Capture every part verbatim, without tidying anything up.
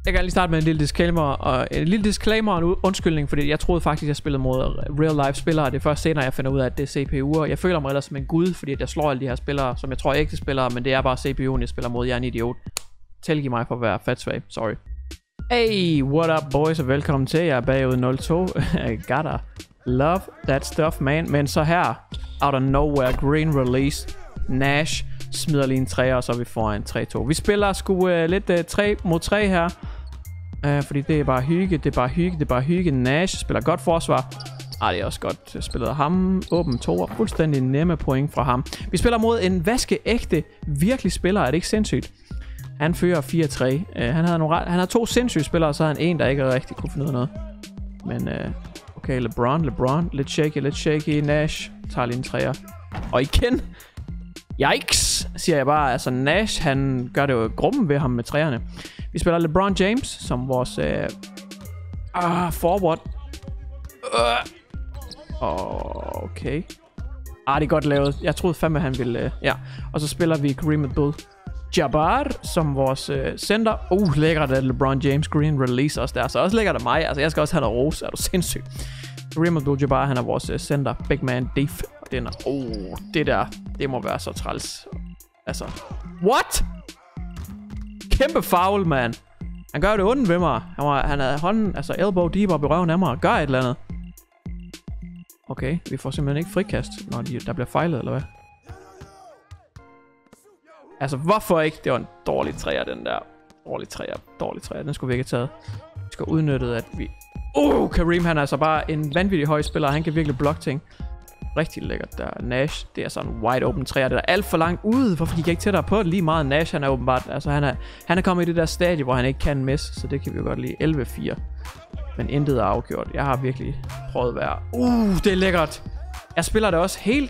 Jeg kan lige starte med en lille disclaimer og en lille disclaimer og en undskyldning, fordi jeg troede faktisk, at jeg spillede mod real life spillere. Det er først senere, jeg finder ud af, at det er C P U'er. Jeg føler mig ellers som en gud, fordi jeg slår alle de her spillere, som jeg tror er ægte spillere, men det er bare C P U'en, jeg spiller mod. Jeg er en idiot. Tilgiv mig for at være fat svag. Sorry. Hey, what up boys, og velkommen til. Jeg er bagud nul to. Gotta love that stuff, man. Men så her, out of nowhere, green release, Nash smider lige en tre, og så er vi foran tre to. Vi spiller sgu uh, lidt uh, tre mod tre her. Uh, fordi det er bare hygge, det er bare hygge, det er bare hygge. Nash spiller godt forsvar. Ah, det er også godt spillet ham. Åben to og fuldstændig nemme point fra ham. Vi spiller mod en vaskeægte, virkelig spiller. Er det ikke sindssygt? Han fører fire tre. Uh, han, havde nogle, han havde to sindssyge spillere, og så havde han en, der ikke rigtig kunne finde ud af noget. Men uh, okay, LeBron, LeBron. Lidt shaky, lidt shaky. Nash tager lige en træer. Og igen. Yikes, siger jeg bare. Altså Nash, han gør det jo gruppen ved ham med træerne. Vi spiller LeBron James som vores øh, ah, forward. Uh. Okay. Ah, det er godt lavet. Jeg troede fandme, han ville... Øh, ja. Og så spiller vi Kareem Abdul-Jabbar som vores øh, center. Uh, lækkert at LeBron James green release også der. Så også lækkert af mig. Altså, jeg skal også have noget ros. Er du sindssyg? Kareem Abdul-Jabbar, han er vores øh, center. Big man def. Den er... Oh, det der... Det må være så træls. Altså... What? Kæmpe foul, man. Han gør det ondt ved mig. Han, var, han havde hånden, altså elbow deep op i røven af mig og gør et eller andet. Okay, vi får simpelthen ikke frikast, når de, der bliver fejlet, eller hvad? Altså, hvorfor ikke? Det var en dårlig træer, den der. Dårlig træer, dårlig træer. Den skulle vi ikke have taget. Vi skal udnytte, at vi... Uh, Kareem, han er altså bare en vanvittig høj spiller. Han kan virkelig blokke ting. Rigtig lækkert der. Nash, det er sådan en wide open træer. Det er alt for langt ude. Hvorfor gik jeg ikke tættere på det? Lige meget. Nash, han er åbenbart... Altså, han er, han er kommet i det der stadie, hvor han ikke kan misse. Så det kan vi jo godt lide. elleve fire. Men intet er afgjort. Jeg har virkelig prøvet at være... Uh, det er lækkert. Jeg spiller det også helt...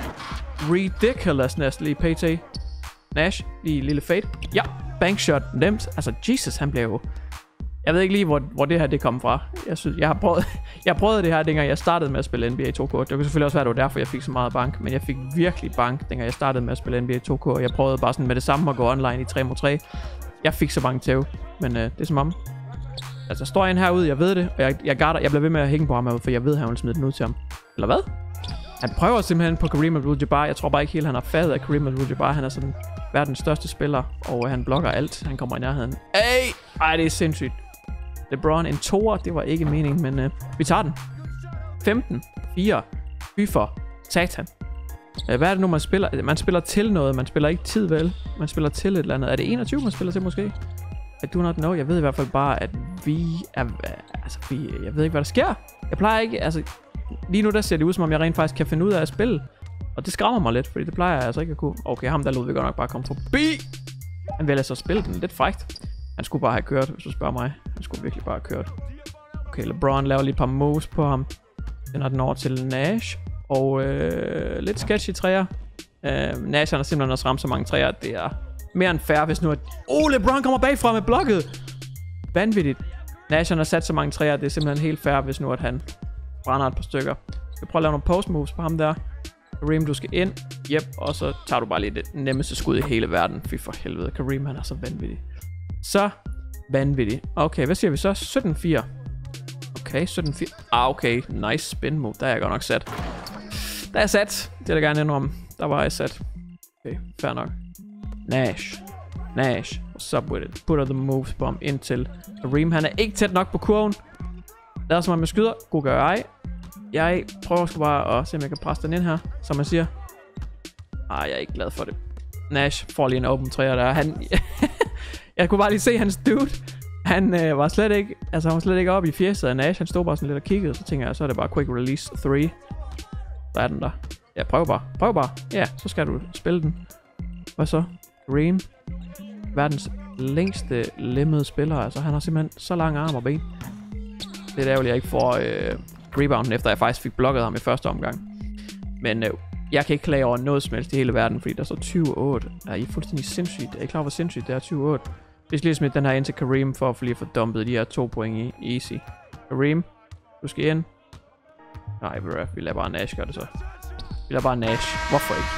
ridiculous næsten lige P T. Nash, lige lille fade. Ja, bankshot. Nemt. Altså, Jesus, han blev jo... Jeg ved ikke lige, hvor, hvor det her det kom fra. Jeg synes, jeg har prøvet, jeg har prøvet det her, dengang jeg startede med at spille N B A to K. Det kunne selvfølgelig også være, det var derfor, jeg fik så meget bank. Men jeg fik virkelig bank, dengang jeg startede med at spille N B A to K. Jeg prøvede bare sådan med det samme at gå online i tre mod tre. Jeg fik så mange tæv. Men øh, det er som om... Altså, står en herude, jeg ved det. Og jeg, jeg, garder, jeg bliver ved med at hænge på ham herude, for jeg ved, at han vil smide den ud til ham. Eller hvad? Han prøver simpelthen på Kareem Abdul-Jabbar. Jeg tror bare ikke helt, han har fattet af Kareem Abdul-Jabbar. Han er sådan verdens største spiller, og han blokker alt. Han kommer i nærheden. Ej, ej, det er sindssygt. LeBron en toer, det var ikke meningen, men øh, vi tager den. femten, fire, fy for, satan. Øh, hvad er det nu, man spiller? Man spiller til noget, man spiller ikke tid, vel? Man spiller til et eller andet. Er det enogtyve, man spiller til måske? I do not know. Jeg ved i hvert fald bare, at vi er... Altså, vi, jeg ved ikke, hvad der sker. Jeg plejer ikke... Altså, lige nu der ser det ud, som om jeg rent faktisk kan finde ud af at spille. Og det skræmmer mig lidt, fordi det plejer jeg altså ikke at kunne. Okay, ham der lod vi godt nok bare komme forbi. Han vil altså spille den lidt frækt. Han skulle bare have kørt, hvis du spørger mig. Han skulle virkelig bare have kørt. Okay, LeBron laver lige et par moves på ham. Den har den over til Nash. Og øh, lidt sketchy træer. Øh, Nash han har simpelthen også ramt så mange træer. Det er mere end fair, hvis nu at... Oh, LeBron kommer bagfra med blokket. Vanvittigt. Nash han har sat så mange træer. Det er simpelthen helt fair, hvis nu at han brænder et par stykker. Jeg skal prøve at lave nogle post moves på ham der. Kareem, du skal ind. Yep, og så tager du bare lige det nemmeste skud i hele verden. Fy for helvede. Kareem, han er så vanvittig. Så vanvittigt. Okay, hvad siger vi så? sytten fire. Okay, sytten fire. Ah, okay. Nice spin move. Der er jeg godt nok sat. Der er jeg sat. Det vil jeg gerne indrømme. Der var jeg sat. Okay, fair nok. Nash. Nash. What's up with it? Putter the moves på ham ind til Kareem. Han er ikke tæt nok på kurven. Lad os mig med skyder. God gør jeg. Jeg prøver sgu bare at se, om jeg kan presse den ind her, som man siger. Ah, jeg er ikke glad for det. Nash får lige en open træer der. Han... Jeg kunne bare lige se hans dude. Han øh, var slet ikke, altså han var slet ikke oppe i fjeset af Nash. Han stod bare sådan lidt og kiggede, så tænker jeg, så er det bare quick release tre. Der er den der. Ja, prøv bare. Prøv bare. Ja, så skal du spille den. Hvad så? Kareem. Verdens længste lemmede spiller. Altså han har simpelthen så lang arm og ben. Det er ærgerligt, jeg ikke får øh, rebounden, efter jeg faktisk fik blokket ham i første omgang. Men øh, jeg kan ikke klage over noget som helst i hele verden, fordi der står tyve otte. Er I fuldstændig sindssygt? Er I klar, hvor sindssygt det er tyve otte? Vi skal lige smide den her ind til Kareem, for at lige få dumpet de her to point i easy. Kareem, du skal ind. Nej, vi lader bare Nash gøre det så. Vi lader bare Nash. Hvorfor ikke?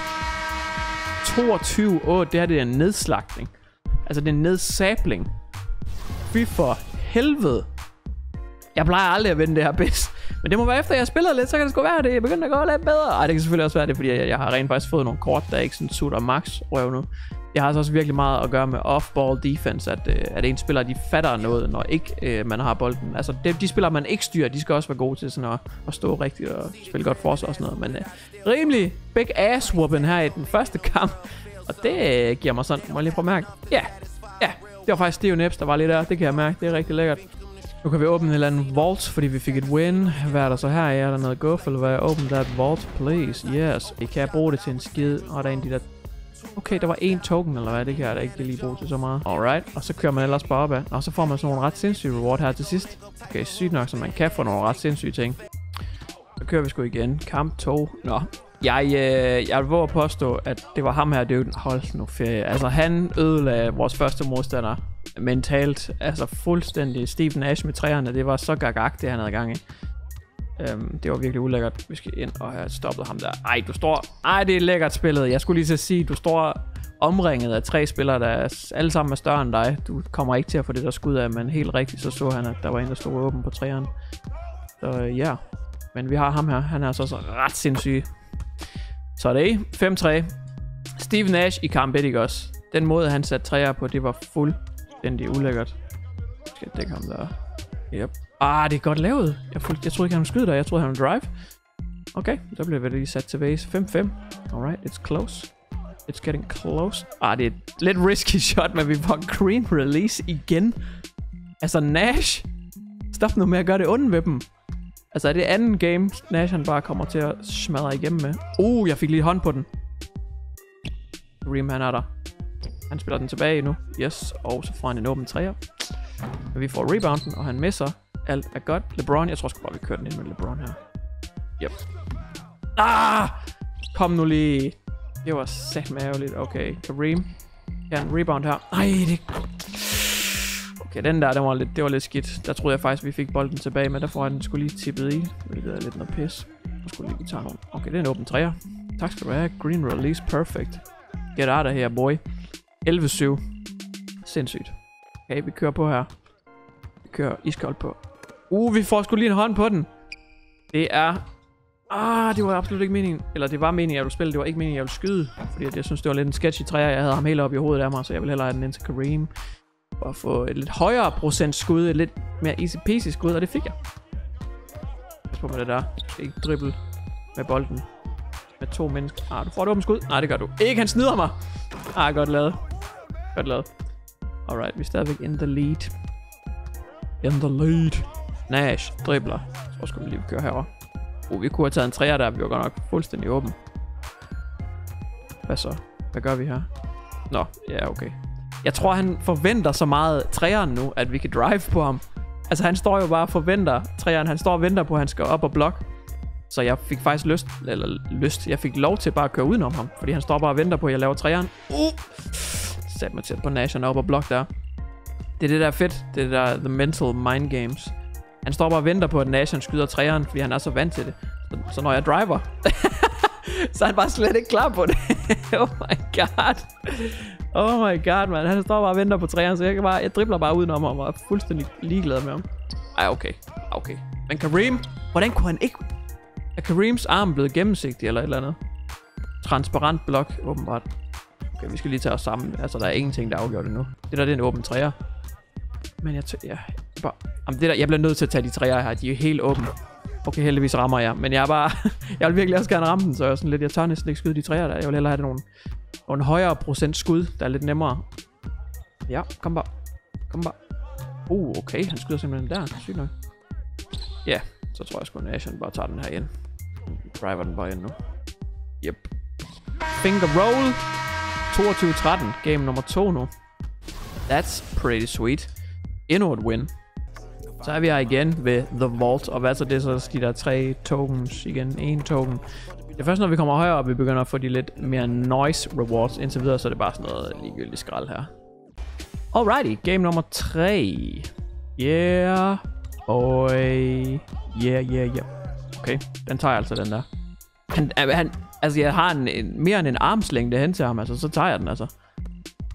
toogtyve otte, det her det er en nedslagning. Altså det er en nedsabling. fy for helvede. Jeg plejer aldrig at vinde det her bedst. Men det må være efter, jeg spiller lidt, så kan det sgu være det. Jeg begynder at gå lidt bedre. Ej, det kan selvfølgelig også være det, fordi jeg, jeg har rent faktisk fået nogle kort, der ikke sådan sutter max røv nu. Jeg har altså også virkelig meget at gøre med off-ball defense, at, øh, at en spiller, de fatter noget, når ikke øh, man har bolden. Altså, de, de spillere, man ikke styrer, de skal også være gode til sådan at, at stå rigtigt og spille godt forsvar og sådan noget. Men øh, rimelig big ass whooping her i den første kamp. Og det øh, giver mig sådan, må jeg lige prøve at mærke. Ja, ja, det var faktisk Steve Nips, der var lige der. Det kan jeg mærke, det er rigtig lækkert. Nu kan vi åbne en eller anden vault, fordi vi fik et win. Hvad er der så her? Er der noget guf, eller hvad? Open that vault, please. Yes. I kan bruge det til en skid. Og der er en de der... Okay, der var en token, eller hvad? Det kan jeg da ikke lige bruge til så meget. Alright. Og så kører man ellers bare opad. Og så får man sådan nogle ret sindssyge reward her til sidst. Okay, sygt nok, så man kan få nogle ret sindssyge ting. Så kører vi sgu igen. Kamp to. Nå. Jeg, øh, jeg vil våge at påstå, at det var ham her, det hold nu ferie. Altså, han ødelagde vores første modstander mentalt. Altså, fuldstændig. Steve Nash med træerne, det var så gagag, det han havde gang i. Um, det var virkelig ulækkert. Vi skal ind og have stoppet ham der. Ej, du står... Ej, det er lækkert spillet. Jeg skulle lige til at sige, du står omringet af tre spillere, der er alle sammen er større end dig. Du kommer ikke til at få det der skud af, men helt rigtigt, så så han, at der var en, der stod åben på træerne. Så ja. Yeah. Men vi har ham her. Han er så, så ret sindssyg. Så er det fem tre. Steve Nash i kamp et, ikke også? Den måde, han satte træer på, det var fuldstændig ulækkert. Jeg skal dække ham der. Yep. Ah, det er godt lavet. Jeg, fuldt, jeg troede ikke, han ville skyde der. Jeg troede, han ville drive. Okay, der bliver vi lige sat til base. fem fem. Alright, it's close. It's getting close. Ah, det er et lidt risky shot, men vi får green release igen. Altså, Nash. Stop nu med at gøre det ondt ved dem. Altså, er det anden game, Nash han bare kommer til at smadre igennem med. Uh, jeg fik lige hånd på den. Reem, han er der. Han spiller den tilbage nu. Yes, og så får han en åben træer. Men vi får rebounden, og han misser. Alt er godt. LeBron, jeg tror sgu bare, vi kører den ind med LeBron her. Yep. Ah! Kom nu lige. Det var satme ærgerligt. Okay, Kareem. Ja, en rebound her. Ej, det... Okay, den der, den var lidt, det var lidt skidt. Der troede jeg faktisk, vi fik bolden tilbage, men der får han skulle lige tippet i. Hvilket er lidt noget pis. Jeg skulle lige tage nogen. Okay, det er en åben træer. Tak skal du have. Green release, perfect. Get out of here, boy. elleve syv. Sindssygt. Okay, vi kører på her. Vi kører iskoldt på. Uh, vi får sgu lige en hånd på den. Det er... Ah, det var absolut ikke meningen. Eller det var meningen, jeg ville spille. Det var ikke meningen, jeg ville skyde. Fordi jeg synes, det var lidt en sketchy træer. Jeg havde ham helt op i hovedet af mig, så jeg ville hellere have den ind til Kareem. For at få et lidt højere procent skud. Et lidt mere easy peasy skud, og det fik jeg. Pas på med det der. Jeg skal ikke dribble med bolden. Med to mennesker. Ah, du får et åbent skud. Nej, det gør du ikke. Han snyder mig. Ah, godt lavet. Godt lavet. Alright, vi er stadigvæk in the lead. In the lead. Nash dribler. Så skulle vi lige køre herover. Uh, vi kunne have taget en træer der. Vi var godt nok fuldstændig åben. Hvad så? Hvad gør vi her? Nå, ja, okay. Jeg tror, han forventer så meget træeren nu, at vi kan drive på ham. Altså, han står jo bare og forventer træeren. Han står og venter på, at han skal op og blokke. Så jeg fik faktisk lyst, eller lyst, jeg fik lov til bare at køre udenom ham. Fordi han står bare og venter på, at jeg laver træeren. Uh! Sæt mig til på Nash, han er op og blokke der. Det er det der er fedt. Det er det der the mental mind games. Han står bare og venter på, at Nash han skyder træeren, fordi han er så vant til det. Så, så når jeg driver, så er han bare slet ikke klar på det. Oh my god. Oh my god, man. Han står bare og venter på træeren, så jeg kan bare, jeg dribler bare udenom ham og er fuldstændig ligeglad med ham. Ej, okay. Okay. Men Kareem, hvordan kunne han ikke... Er Kareems arm blevet gennemsigtig eller et eller andet? Transparent blok, åbenbart. Okay, vi skal lige tage os sammen. Altså, der er ingenting, der er afgjort endnu. Det der, det er en åben træer. Men jeg ja, jeg, bare, jamen, det der, jeg bliver nødt til at tage de træer her. De er jo helt åbne. Okay, heldigvis rammer jeg. Men jeg er bare... jeg vil virkelig også gerne ramme den, så jeg er sådan lidt... Jeg tør næsten ikke skyde de træer der. Jeg vil hellere have nogle, nogle højere procent skud, der er lidt nemmere. Ja, kom bare. Kom bare. Uh, okay. Han skyder simpelthen der. Sygt nok. Ja, yeah, så tror jeg sgu, at Nation bare tager den her ind. Driver den bare ind nu. Yep. Finger roll. toogtyve tretten. Game nummer to nu. That's pretty sweet. Endnu et win. Så er vi her igen ved The Vault. Og hvad så det så de der tre tokens igen. En token. Det er først når vi kommer højere op, vi begynder at få de lidt mere noise rewards. Indtil videre så er det bare sådan noget ligegyldigt skrald her. Alrighty. Game nummer tre. Yeah. Oj. Yeah, yeah, yeah. Okay. Den tager jeg altså den der. Han, han, altså jeg har en, en, mere end en armslængde hen til ham. Altså så tager jeg den altså.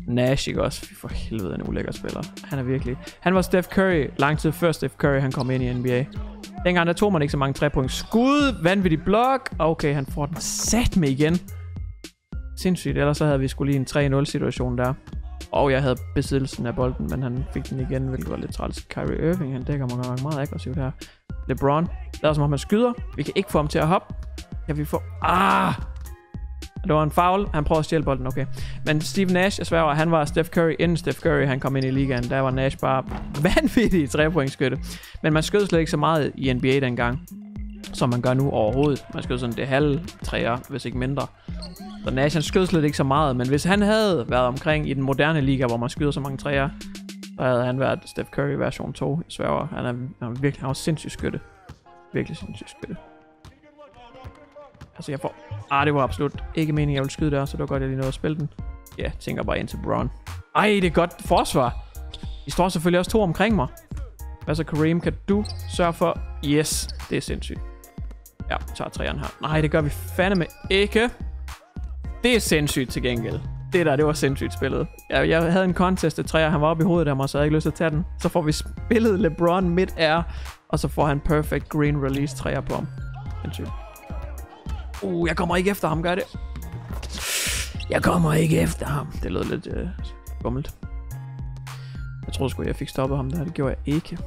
Nash, ikke også? Fy for helvede, en ulækker spiller. Han er virkelig... Han var Steph Curry lang tid før Steph Curry, han kom ind i N B A. Dengang der tog man ikke så mange tre point skud. Vanvittig blok. Okay, han får den sat med igen. Sindssygt, ellers så havde vi skulle lige en tre nul situation der. Og jeg havde besiddelsen af bolden, men han fik den igen, hvilket var lidt træls. Kyrie Irving, han dækker mig meget aggressivt her. LeBron, der er som om han skyder. Vi kan ikke få ham til at hoppe. Kan vi få... Ah! Det var en foul. Han prøver at stjæle bolden, okay. Men Steve Nash, jeg sværger, han var Steph Curry, inden Steph Curry han kom ind i ligaen. Der var Nash bare vanvittig tre-pointsskytte. Men man skød slet ikke så meget i N B A dengang, som man gør nu overhovedet. Man skød sådan det halve træer, hvis ikke mindre. Så Nash han skød slet ikke så meget. Men hvis han havde været omkring i den moderne liga, hvor man skyder så mange træer, så havde han været Steph Curry version to, jeg sværger. Han er, han er virkelig, han var sindssygt skytte. Virkelig sindssygt skytte. Altså jeg får... Ah, det var absolut ikke meningen, jeg ville skyde der, så det var godt, jeg lige nåede at spille den. Ja, yeah, tænker bare ind til Bron. Ej, det er godt forsvar. De står selvfølgelig også to omkring mig. Hvad så, Kareem, kan du sørge for... Yes, det er sindssygt. Ja, tager træerne her. Nej, det gør vi fandeme ikke. Det er sindssygt til gengæld. Det der, det var sindssygt spillet. Jeg, jeg havde en contest af træer, han var oppe i hovedet af mig, så jeg havde ikke lyst til at tage den. Så får vi spillet LeBron mid-air, og så får han perfect green release træer på ham. Sindssygt. Uh, jeg kommer ikke efter ham, gør det. Jeg kommer ikke efter ham. Det lød lidt øh, gummelt. Jeg troede sgu, jeg fik stoppet ham der. Det gjorde jeg ikke.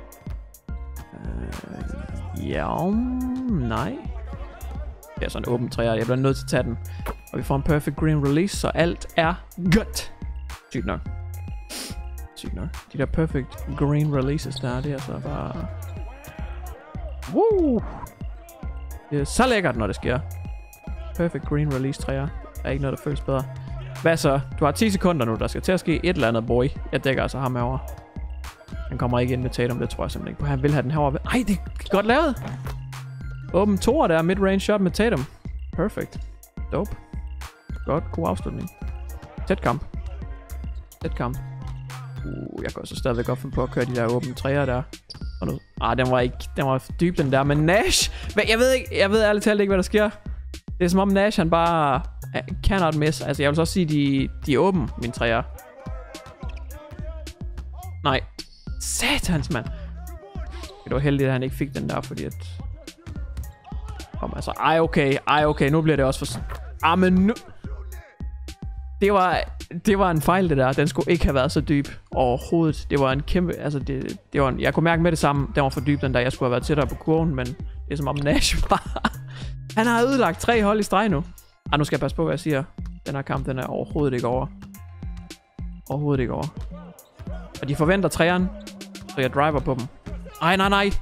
Uh, ja, nej. Det er sådan en åben træer. Jeg bliver nødt til at tage den. Og vi får en perfect green release, så alt er godt. Sygt nok. Sygt nok. De der perfect green releases der, det er altså bare... Woo! Det er så lækkert, når det sker. Perfect green release træer. Der er ikke noget, der føles bedre. Hvad så? Du har ti sekunder nu. Der skal til at ske et eller andet, boy. Jeg dækker altså ham herovre. Han kommer ikke ind med Tatum. Det tror jeg simpelthen ikke på. Han vil have den herovre. Ej, det er godt lavet. Åben toer der. Mid-range shot med Tatum. Perfect. Dope. Godt. God afslutning. Tæt kamp. Tæt kamp. Uh, jeg går så stadigvæk op på at køre de der åbne træer der. Ah, den var ikke, den var dyb den der, men Nash, jeg ved ikke, jeg ved ærligt talt ikke, hvad der sker. Det er som om Nash, han bare cannot miss. Altså, jeg vil så også sige, de, de er åbne, mine træer. Nej. Satans, mand. Det var heldigt, at han ikke fik den der, fordi at... Kom, altså, ej, okay, ej, okay, nu bliver det også for... Ah, men nu... Det var, det var en fejl, det der. Den skulle ikke have været så dyb overhovedet. Det var en kæmpe... Altså, det, det var en, jeg kunne mærke med det samme. Den var for dyb, den der. Jeg skulle have været tættere på kurven, men det er som om Nash bare... Han har ødelagt tre hold i streg nu. Ah, nu skal jeg passe på, hvad jeg siger. Den her kamp, den er overhovedet ikke over. Overhovedet ikke over. Og de forventer træerne, så jeg driver på dem. Ej, nej, nej.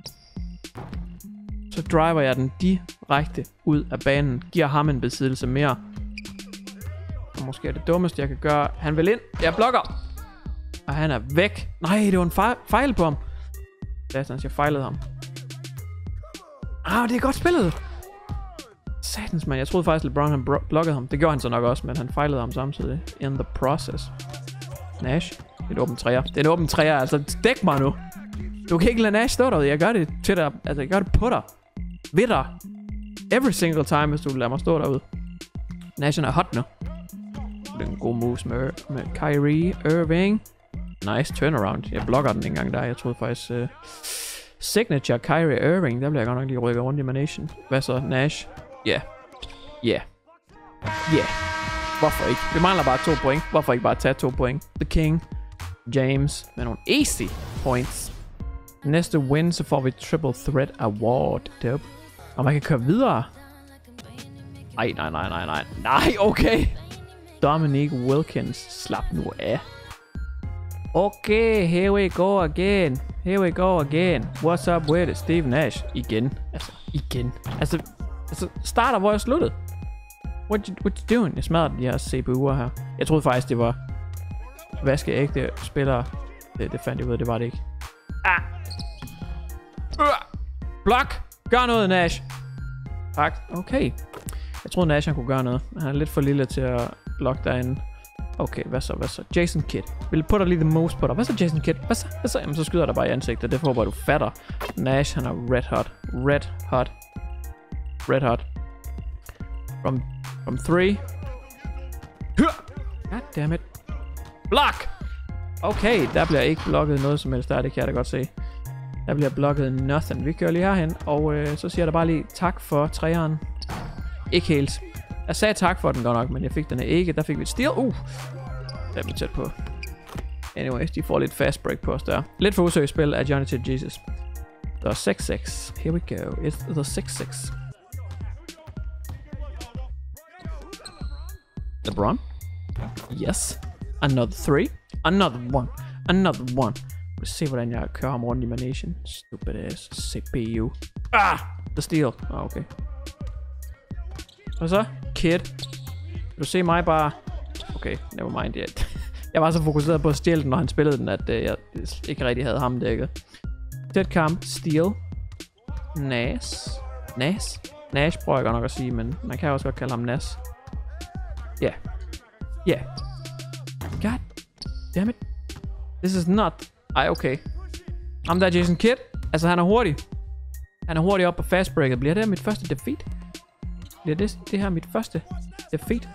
Så driver jeg den direkte ud af banen. Giver ham en besiddelse mere. Og måske er det dummeste, jeg kan gøre. Han vil ind. Jeg blokker. Og han er væk. Nej, det var en fejl, fejl på ham. Satans, jeg fejlede ham. Ah, det er godt spillet. Satans, man. Jeg troede faktisk, LeBron han blokkede ham. Det gjorde han så nok også, men han fejlede ham samtidig. In the process. Nash. Det er en åben træer. Det er en åben træer. Altså, dæk mig nu. Du kan ikke lade Nash stå derude. Jeg gør det til dig. Altså, jeg gør det på dig. Ved dig. Every single time, hvis du lader mig stå derude. Nash er hot nu. Det er en god moves med, med Kyrie Irving. Nice turnaround. Jeg blokker den en gang der. Jeg troede faktisk... Uh, signature Kyrie Irving. Der bliver jeg godt nok lige rykket rundt i manation. Hvad så? Nash? Ja. Yeah. Ja. Yeah. Ja. Yeah. Hvorfor ikke? Vi mangler bare to point. Hvorfor ikke bare tage to point? The King. James. Med nogle easy points. Næste win, så får vi Triple Threat Award. Dope. Og man kan køre videre. Ej, nej, nej, nej, nej. Nej, okay. Dominique Wilkins. Slap nu af. Okay, here we go again. Here we go again. What's up with it? Steve Nash. Igen. Altså, igen. Altså, altså starter, hvor jeg sluttede. What you, what you doing? Jeg smadrer de her C P U'er her. Jeg troede faktisk, det var vaskeægte spillere. Det, det fandt jeg ud af, det var det ikke. Ah. Uh. Blok! Gør noget, Nash. Tak. Okay. Jeg troede, Nash han kunne gøre noget. Han er lidt for lille til at blokke derinde. Okay, hvad så, hvad så? Jason Kidd. Vil putte lige the moves på dig. Hvad så, Jason Kidd? Hvad så? Hvad så? Jamen, så skyder der bare i ansigtet. Det håber du fatter. Nash, han er red hot. Red hot. Red hot. From, from three. God damn it. Blok! Okay, der bliver ikke blokket noget som helst der, det kan jeg da godt se. Der bliver blokket nothing. Vi kører lige herhen, og øh, så siger jeg da bare lige tak for træeren. Ikke helt. Jeg sagde tak for den godt nok, men jeg fik den ikke. Der fik vi et steal. Uh! Der er vi tæt på. Anyways, de får lidt fast break på os der. Lidt for usøgt spil af Johnny to Jesus. Der er seks seks. Here we go. It's the seks seks. LeBron? Yes. Another three. Another one. Another one. Lad os se, hvordan jeg kører ham rundt i managen. Stupid ass C P U. Ah! The steal. Ah, okay. Og så? Kid. Kan du se mig bare... Okay, never mind yet. Jeg var så fokuseret på at stjæle den, når han spillede den, at øh, jeg ikke rigtig havde ham dækket. Tæt kamp. Steal. Nas. Nas? Nash prøver jeg godt nok at sige, men man kan også godt kalde ham Nas. Ja. Yeah. Ja. Yeah. God damn it. This is not... Ej, okay. Ham der Jason Kidd. Altså, han er hurtig. Han er hurtig op på fastbreaket. Bliver det her mit første defeat? Bliver det, det her mit første defeat?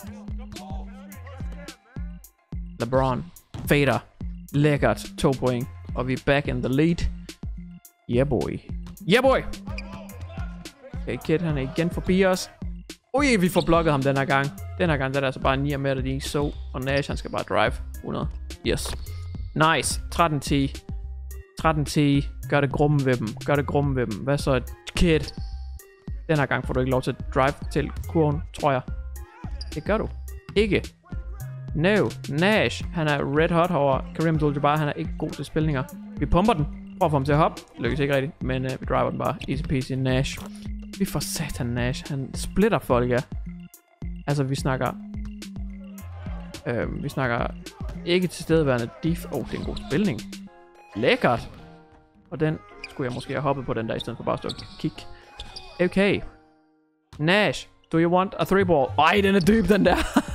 LeBron. Fader. Lækkert. To point. Og vi er back in the lead. Yeah, boy. Yeah, boy! Okay, Kidd, han er igen forbi os. Ui, vi får blokket ham den her gang. Den her gang, der er altså bare ni med, der de ikke så. Og Nash, han skal bare drive. hundrede. Yes. Nice. tretten ti. tretten ti. Gør det grumme ved dem. Gør det grumme ved dem. Hvad så, Kidd? Den her gang får du ikke lov til at drive til kurven, tror jeg. Det gør du. Ikke. No. Nash. Han er red hot herovre. Kareem Abdul-Jabbar, han er ikke god til spilninger. Vi pumper den. Prøv at få ham til at hoppe. Lykkes ikke rigtigt. Men uh, vi driver den bare. Easy peasy. Nash. Vi får satan Nash. Han splitter folk, ja. Altså, vi snakker... Øh, vi snakker ikke tilstedeværende def... Åh, oh, det er en god spilning. Lækkert. Og den skulle jeg måske have hoppet på den der, i stedet for bare at stå og kigge. Okay. Nash, do you want a three ball? Ej, den er dyb, den der.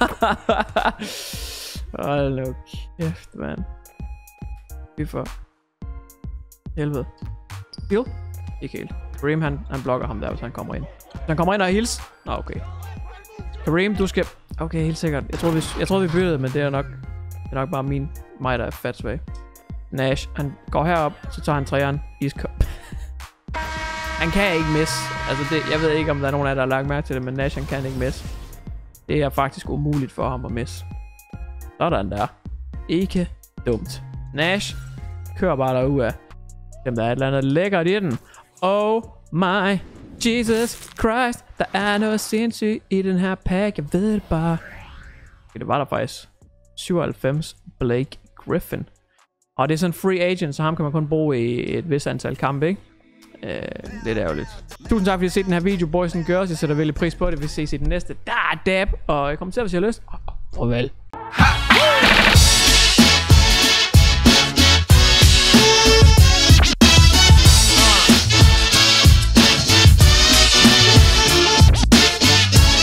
Hold nu kæft, mand. Vi får... Helvede. Heal? Ikke helt. Kareem, han, han blokker ham der, hvis han kommer ind. Hvis han kommer ind og hils. Nå, okay. Kareem, du skal... Okay, helt sikkert. Jeg tror vi, jeg tror, vi byttede, men det er nok... Det er nok bare min... Mig, der er fat svag. Nash, han går herop, så tager han træeren. Iskop. Han kan ikke miss. Altså, det, jeg ved ikke, om der er nogen af jer, der har lagt mærke til det, men Nash, han kan ikke miss. Det er faktisk umuligt for ham at miss. Sådan der. Ikke dumt. Nash, kør bare derudad. Dem der er et eller andet lækkert i den. Oh my Jesus Christ. Der er noget sindssygt i den her pack. Jeg ved det bare. Okay, det var der faktisk. syvoghalvfems Blake Griffin. Og det er sådan en free agent, så ham kan man kun bruge i et vis antal kampe, ikke? Øh, lidt ærgerligt. Tusind tak fordi I har set den her video, boys and girls. Jeg sætter virkelig pris på det. Vi ses i den næste. Der er dab. Og jeg kommer til, hvis I har lyst. Farvel.